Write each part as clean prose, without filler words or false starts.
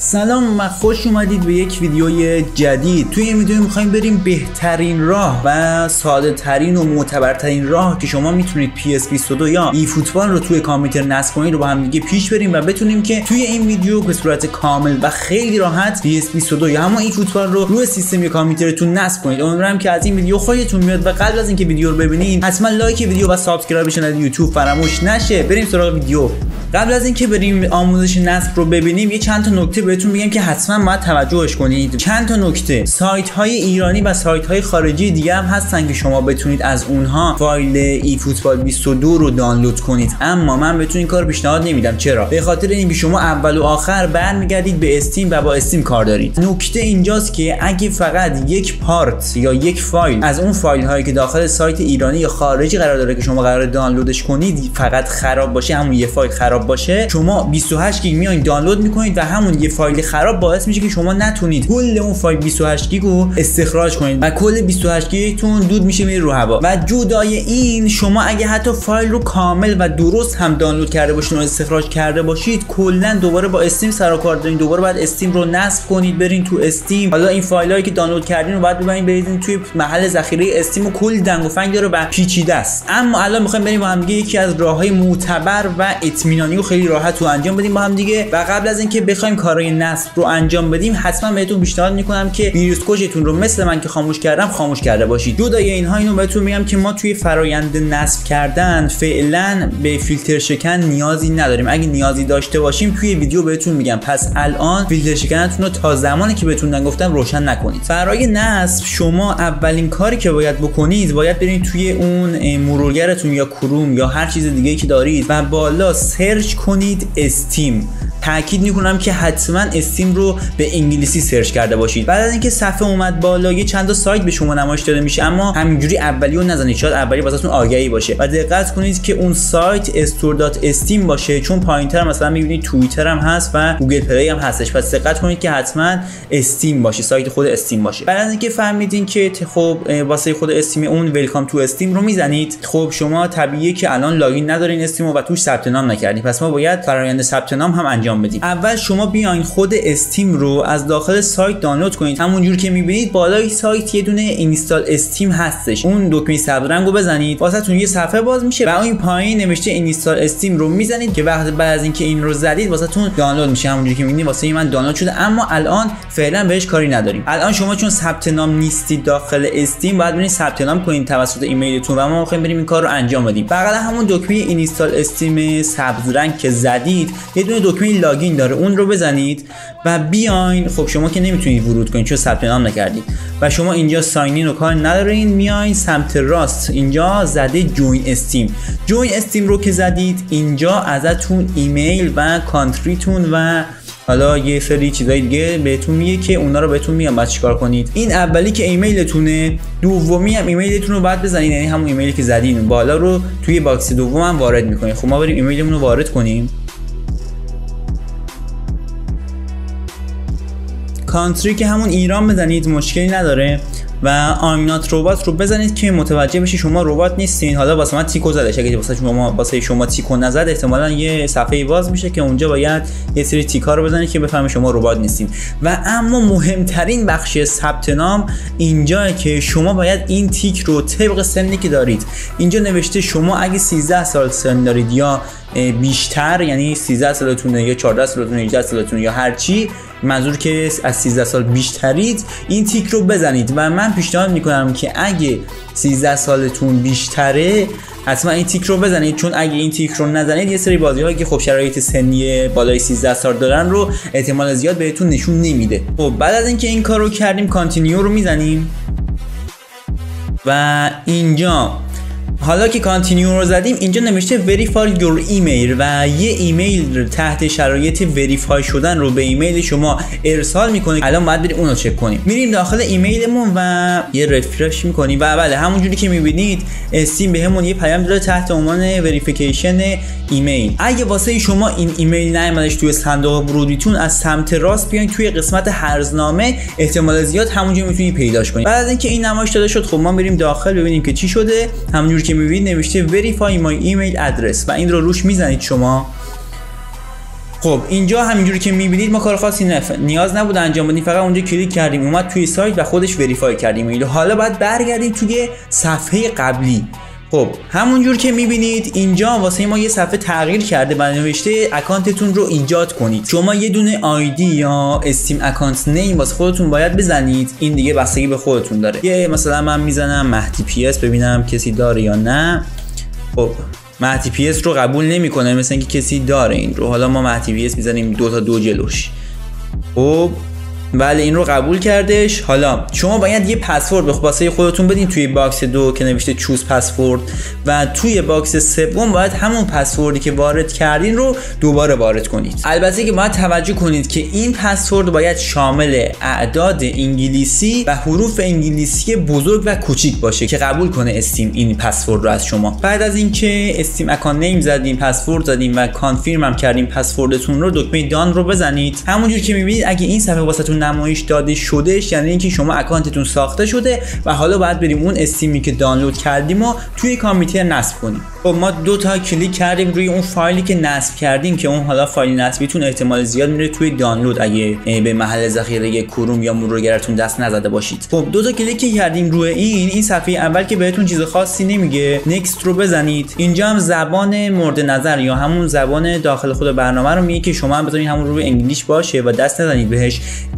سلام و خوش اومدید به یک ویدیوی جدید. توی این ویدیو میخوایم بریم بهترین راه و ساده ترین و معتبرترین راه که شما میتونید PS22 یا ای فوتبال رو توی کامپیوتر نصب کنید رو با هم دیگه پیش بریم و بتونیم که توی این ویدیو به صورت کامل و خیلی راحت PS22 یا همون ای فوتبال رو روی سیستم یا کامپیوترتون نصب کنید. امیدوارم که از این ویدیو خوشتون بیاد و قبل از اینکه ویدیو رو ببینید حتما لایک ویدیو و سابسکرایب کانال یوتیوب فراموش نشه. بریم سراغ ویدیو. قبل از اینکه بریم آموزش نصب رو ببینیم یه چند تا نکته بهتون میگم که حتما باید توجهش کنید. چند تا نکته: سایت های ایرانی و سایت های خارجی دیگه هم هستن که شما بتونید از اونها فایل ای فوتبال 22 رو دانلود کنید، اما من بهتون این کار پیشنهاد نمیدم. چرا؟ به خاطر اینکه شما اول و آخر برمیگردید به استیم و با استیم کار دارید. نکته اینجاست که اگه فقط یک پارت یا یک فایل از اون فایل هایی که داخل سایت ایرانی یا خارجی قرار داره که شما قرار دانلودش کنید فقط خراب باشه، همون یه فایل خراب باشه، شما 28 گیگ میایین دانلود میکنید و همون یه فایل خراب باعث میشه که شما نتونید کل اون فایل 28 گیگ رو استخراج کنید و کل 28 گیگتون دود میشه میره رو هوا. و جدای این، شما اگه حتی فایل رو کامل و درست هم دانلود کرده باشید و استخراج کرده باشید، کلا دوباره با استیم سر و کار دارین. دوباره باید استیم رو نصب کنید، برین تو استیم. حالا این فایلایی که دانلود کردین رو باید ببرین بریزین توی محل ذخیره استیم و کلی دنگ و فنگ داره و پیچیده است. اما الان میخوایم بریم با هم دیگه یکی از راههای معتبر و اطمینانی و خیلی راحت رو انجام بدیم با هم دیگه. و قبل از اینکه بخوایم کارهای نصب رو انجام بدیم حتما بهتون پیشنهاد میکنم که ویروس کشتون رو مثل من که خاموش کردم خاموش کرده باشید. جدای اینها اینو بهتون میگم که ما توی فرایند نصب کردن فعلا به فیلتر شکن نیازی نداریم. اگه نیازی داشته باشیم توی ویدیو بهتون میگم. پس الان فیلتر شکنتون رو تا زمانی که بهتون نگفتم روشن نکنید. برای نصب شما اولین کاری که باید بکنید باید برید توی اون مرورگرتون یا کروم یا هر چیز دیگه که دارید و بالا سرچ کنید استیم. تاکید میکنم که حتما استیم رو به انگلیسی سرچ کرده باشید. بعد از اینکه صفحه اومد بالا یه چند تا سایت به شما نمایش داده میشه، اما همینجوری اولیو نزنید، شاید اولی واسهتون آگهی باشه و دقت کنید که اون سایت store.steam باشه، چون پایینتر مثلا میبینید توییتر هم هست و گوگل پلی هم هستش. پس دقت کنید که حتما استیم باشه، سایت خود استیم باشه. بعد از اینکه فهمیدین که خب واسه خود استیم اون ویلکام تو استیم رو میزنید، خب شما طبیعیه که الان لاگین ندارین استیم و توش ثبت نام نکردین. پس ما باید فرآیند ثبت نام هم انجام بدیم. اول شما بیاین خود استیم رو از داخل سایت دانلود کنید. همونجور که میبینید بالای سایت یه دونه اینستال استیم هستش، اون دکمه سبز رنگو بزنید واسهتون یه صفحه باز میشه و اون پایین نوشته اینستال استیم رو میزنید که وقت بعد از اینکه این رو زدید واسهتون دانلود میشه. همونجوری که میبینید واسه من دانلود شده، اما الان فعلا بهش کاری نداریم. الان شما چون ثبت نام نیستید داخل استیم باید برید ثبت نام کنید توسط ایمیلتون و ما میخوایم بریم این کار رو انجام بدیم. فقط همون دکمه اینستال استیم سبز رنگ که زدید یه دونه دکمه لاگین داره، اون رو بزنید و بیاین. خب شما که نمیتونید ورود کنید چون ثبت نام نکردید و شما اینجا ساین این رو کار ندارین. میاین سمت راست اینجا زده جوین استیم. جوین استیم رو که زدید اینجا ازتون ایمیل و کانتریتون و حالا یه سری چیزای دیگه بهتون میگه که اونا رو بهتون میگم بعد چیکار کنید. این اولی که ایمیلتونه، دومی هم ایمیلتون رو بعد بزنید، یعنی همون ایمیلی که زدین بالا رو توی باکس دوم هم وارد میکنید. خب ما بریم ایمیلمون رو وارد کنیم. کانتری که همون ایران بزنید، مشکلی نداره و آمینات ربات رو بزنید که متوجه بشی شما ربات نیستین. حالا واسه من تیکو زدش، اگه واسه شما تیکو نزد احتمالاً یه صفحه باز میشه که اونجا باید یه سری تیکا رو بزنید که بفهمه شما ربات نیستین. و اما مهمترین بخش ثبت نام اینجاست که شما باید این تیک رو طبق سنی که دارید، اینجا نوشته شما اگه 13 سال سن دارید یا بیشتر، یعنی 13 سالتونه یا 14 سالتونه یا 18 سالتونه یا هر چی، منظور که از 13 سال بیشترید، این تیک رو بزنید. و من پیشنهاد میکنم که اگه 13 سالتون بیشتره حتما این تیک رو بزنید، چون اگه این تیک رو نزنید یه سری بازی‌هایی که خب شرایط سنی بالای 13 سال دارن رو احتمال زیاد بهتون نشون نمیده. خب بعد از اینکه این کار رو کردیم کانتینیو رو میزنیم و اینجا حالا که کانتینیو رو زدیم اینجا نوشته verify your email و یه ایمیل تحت شرایط وریفای شدن رو به ایمیل شما ارسال میکنه. الان باید بریم اون رو چک کنیم. میریم داخل ایمیلمون و یه رفرش میکنیم و بله همونجوری که میبینید استیم بهمون یه پیام داره تحت عنوان وریفیکیشن ایمیل. اگه واسه شما این ایمیل نیومدش توی صندوق ورودیتون، از سمت راست بیاین توی قسمت هرزنامه، احتمال زیاد همونجا میتونید پیداش کنید. بعد از اینکه این نمایش داده شد خب ما میریم داخل ببینیم که چی شده. همونجوری که میبینید نوشته verify my email address و این رو روش میزنید شما. خب اینجا همینجوری که میبینید ما کار خاصی نیاز نبود انجام بدیم، فقط اونجا کلیک کردیم اومد توی سایت و خودش وریفای کردیم ایمیل. حالا باید برگردیم توی صفحه قبلی. خب همونجور که میبینید اینجا واسه ما یه صفحه تغییر کرده و نوشته اکانتتون رو ایجاد کنید. شما یه دونه آیدی یا استیم اکانت نیم واسه خودتون باید بزنید، این دیگه بستگی به خودتون داره. یه مثلا من میزنم مهدی پی اس ببینم کسی داره یا نه. خب مهدی پی اس رو قبول نمیکنه، مثلا اینکه کسی داره این رو. حالا ما مهدی پی اس میزنیم 2 تا 2 جلوش. خب بله این رو قبول کردش. حالا شما باید یه پسورد واسه خودتون بدین توی باکس 2 که نوشته چوز پسورد و توی باکس 3 باید همون پسوردی که وارد کردین رو دوباره وارد کنید. البته که باید توجه کنید که این پسورد باید شامل اعداد انگلیسی و حروف انگلیسی بزرگ و کوچیک باشه که قبول کنه استیم این پسورد رو از شما. بعد از اینکه استیم اکانت نیم زدیم، پسورد زدیم و کانفرم هم کردیم پسوردتون رو، دکمه دان رو بزنید. همونجوری که می‌بینید اگه این صفحه واسهتون نمایش داده شدهش یعنی اینکه شما اکانتتون ساخته شده و حالا باید بریم اون استیمی که دانلود کردیم و توی کامپیوتر نصب کنیم. خب ما 2 تا کلیک کردیم روی اون فایلی که نصب کردیم که اون حالا فایل نصبیتون احتمال زیاد میره توی دانلود اگه به محل ذخیره کروم یا مرورگرتون دست نزده باشید. خب 2 تا کلیک کردیم روی این صفحه اول که بهتون چیز خاصی نمیگه، نکست رو بزنید. اینجا هم زبان مورد نظر یا همون زبان داخل خود برنامه رو میگه که شما هم بذارید همون روی انگلیش باشه و دست نزنید بهش.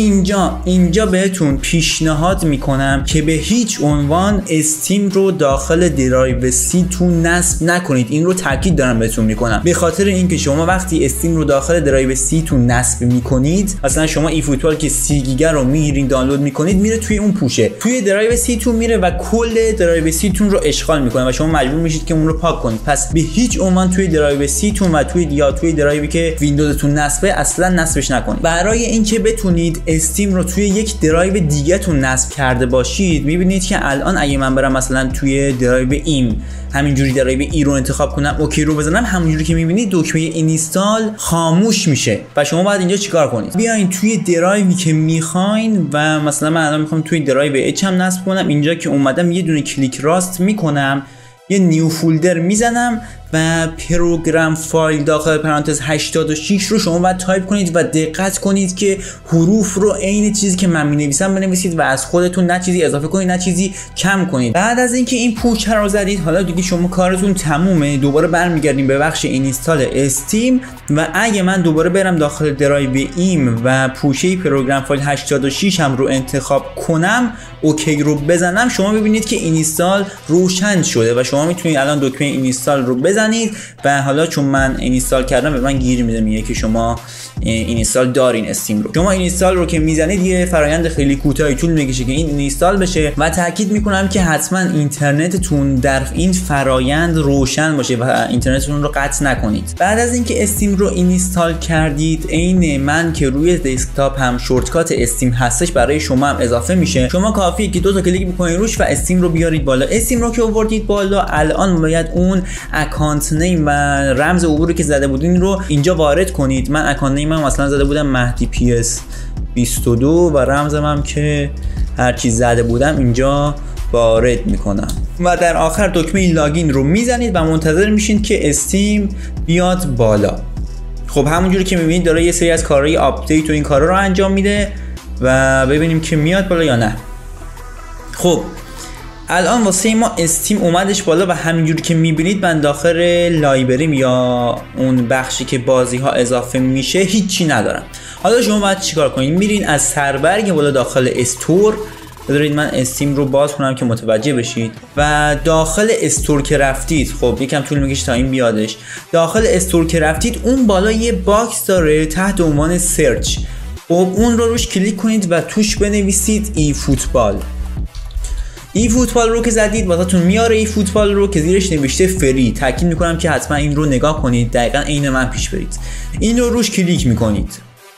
اینجا بهتون پیشنهاد میکنم که به هیچ عنوان استیم رو داخل درایو سی تون نصب نکنید. این رو تاکید دارم بهتون میکنم، به خاطر اینکه شما وقتی استیم رو داخل درایو سی تون نصب میکنید، مثلا شما ای فوتبال که 30 گیگا رو میگیرین دانلود میکنید، میره توی اون پوشه، توی درایو سی تون میره و کل درایو سی تون رو اشغال میکنه و شما مجبور میشید که اون رو پاک کنید. پس به هیچ عنوان توی درایو سی تون و توی درایوی که ویندوزتون نصبه اصلا نصبش نکنید. برای اینکه بتونید استیم رو توی یک درایو دیگه تون نصب کرده باشید، میبینید که الان اگه من برم مثلا توی درایو ایم همینجوری درایو ای رو انتخاب کنم، اوکی رو بزنم، همونجوری که میبینید دکمه اینستال خاموش میشه و شما باید اینجا چیکار کنید؟ بیاین توی درایوی که میخواین و مثلا من الان میخوام توی درایو اچ هم نصب کنم. اینجا که اومدم یه دونه کلیک راست میکنم، یه نیو فولدر میزنم و پروگرام فایل داخل پرانتز 86 رو شما باید تایپ کنید و دقت کنید که حروف رو عین چیزی که من مینویسم بنویسید و از خودتون نه چیزی اضافه کنید نه چیزی کم کنید. بعد از اینکه این پوچه رو زدید، حالا دیگه شما کارتون تمومه. دوباره برمیگردیم به بخش اینستال استیم و اگه من دوباره برم داخل درایو ایم و پوشه پروگرام فایل 86 هم رو انتخاب کنم، اوکی رو بزنم، شما ببینید که اینستال روشن شده و شما میتونید الان دکمه اینستال رو بزنید و حالا چون من اینستال کردم به من گیر میده، میگه که شما اینستال دارین استیم رو. شما اینستال رو که میزنید یه فرایند خیلی کوتاهی طول میکشه که این اینستال بشه و تاکید میکنم که حتما اینترنتتون در این فرایند روشن باشه و اینترنتتون رو قطع نکنید. بعد از اینکه استیم رو اینستال کردید، عین من که روی دسکتاپ هم شورتکات استیم هستش برای شما هم اضافه میشه. شما کافیه که 2 تا کلیک بکنید روش و استیم رو بیارید بالا. استیم رو که آوردید بالا، الان باید اون اکانت نیم و رمز عبوری که زده بودین رو اینجا وارد کنید. من اکانت نیم هم مثلا زده بودم مهدی پی اس 22 و رمزم هم که هر چیز زده بودم اینجا وارد میکنم و در آخر دکمه لاگین رو میزنید و منتظر میشین که استیم بیاد بالا. خب همونجوری که میبینید داره یه سری از کارهای آپدیت و این کارا رو انجام میده و ببینیم که میاد بالا یا نه. خب الان واسه ما استیم اومدش بالا و همینجوری که میبینید من داخل لایبریم یا اون بخشی که بازی ها اضافه میشه هیچی ندارم. حالا شما باید چیکار کنید؟ میرین از سربرگ بالا داخل استور، بذارید من استیم رو باز کنم که متوجه بشید و داخل استور که رفتید، خب یکم طول میکشه تا این بیادش. داخل استور که رفتید اون بالا یه باکس داره تحت عنوان سرچ، خب اون رو روش کلیک کنید و توش بنویسید ای فوتبال. ای فوتبال رو که زدید واسهتون میاره ای فوتبال رو که زیرش نوشته فری. تاکید میکنم که حتما این رو نگاه کنید، دقیقاً عین من پیش برید. این رو روش کلیک میکنید.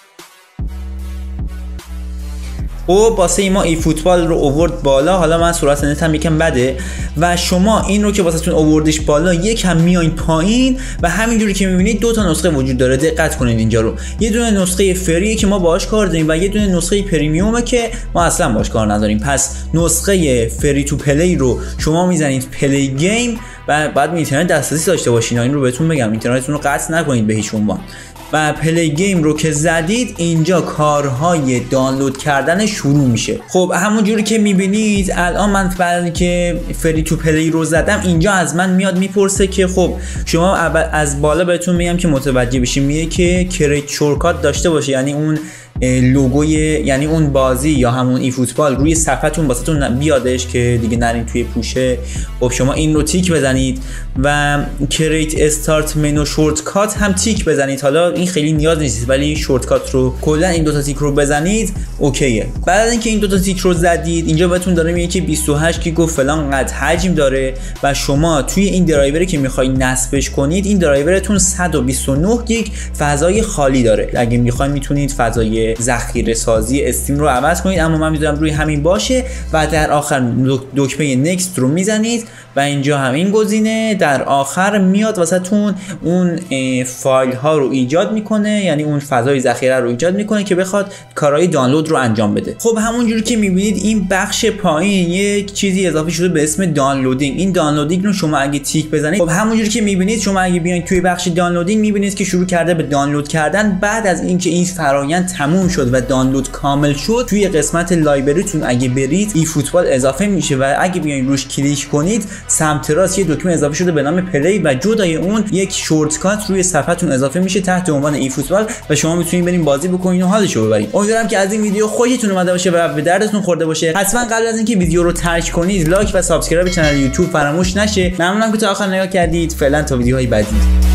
خب واسه ما ای فوتبال رو آورد بالا. حالا من سرعت نتم یکم بده و شما این رو که واسهتون آوردش بالا یکم میاین پایین و همینجوری که میبینید 2 تا نسخه وجود داره. دقت کنید اینجا رو، یه دونه نسخه فریه که ما باهاش کار داریم و یه دونه نسخه پریمیومه که ما اصلا باهاش کار نداریم. پس نسخه فری تو پلی رو شما میزنید پلی گیم و بعد اینترنت دسترسی داشته باشین. این رو بهتون بگم اینترنتتون رو قطع نکنید به هیچ عنوان. و پلی گیم رو که زدید اینجا کارهای دانلود کردن شروع میشه. خب همونجوری که میبینید الان من بعد اینکه فری تو پلی رو زدم اینجا از من میاد میپرسه که خب شما از بالا بهتون میگم که متوجه بشین، میگه که کریت شورکات داشته باشه، یعنی اون لوگوی، یعنی اون بازی یا همون ای فوتبال روی صفحتون واسهتون بیادش که دیگه نرین توی پوشه. خب شما این رو تیک بزنید و کریت استارت منو شورتکات هم تیک بزنید. حالا این خیلی نیاز نیست ولی شورتکات رو کلا این دو تا تیک رو بزنید اوکیه. بعد از اینکه این دو تا تیک رو زدید اینجا بهتون داره میگه که 28 گیگ و فلان قد حجم داره و شما توی این درایوری که میخواید نصبش کنید این درایورتون 129 گیگ فضای خالی داره. اگه میخواید میتونید فضای ذخیره سازی استیم رو عوض کنید، اما من میذارم روی همین باشه و در آخر دکمه نکست رو میزنید و اینجا همین گزینه در آخر میاد واسهتون اون فایل ها رو ایجاد میکنه، یعنی اون فضای ذخیره رو ایجاد میکنه که بخواد کارهای دانلود رو انجام بده. خب همونجوری که میبینید این بخش پایین یک چیزی اضافه شده به اسم دانلودینگ. این دانلودینگ رو شما اگه تیک بزنید، خب همونجوری که میبینید شما اگه بیاین توی بخش دانلودینگ میبینید که شروع کرده به دانلود کردن. بعد از اینکه این فرآیند تموم شد و دانلود کامل شد توی قسمت لایبرریتون اگه برید ای فوتبال اضافه میشه و اگه بیاین روش کلیک کنید سمت راست یه دکمه اضافه شده به نام پلی و جدای اون یک شورتکات روی صفحتون اضافه میشه تحت عنوان ای فوتبال و شما میتونید برین بازی بکنین و حالشو ببرید. امیدوارم که از این ویدیو خوشتون اومده باشه و به دردتون خورده باشه. حتما قبل از اینکه ویدیو رو ترک کنید لایک و سابسکرایب کانال یوتیوب فراموش نشه. ممنونم که تا آخر نگاه کردید. فعلا تا ویدیوهای بعدی.